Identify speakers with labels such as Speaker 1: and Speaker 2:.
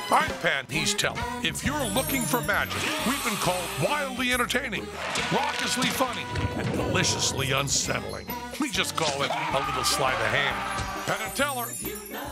Speaker 1: I'm Penn, he's Teller. If you're looking for magic, we've been called wildly entertaining, raucously funny, and deliciously unsettling. We just call it a little sleight of hand. Penn and Teller.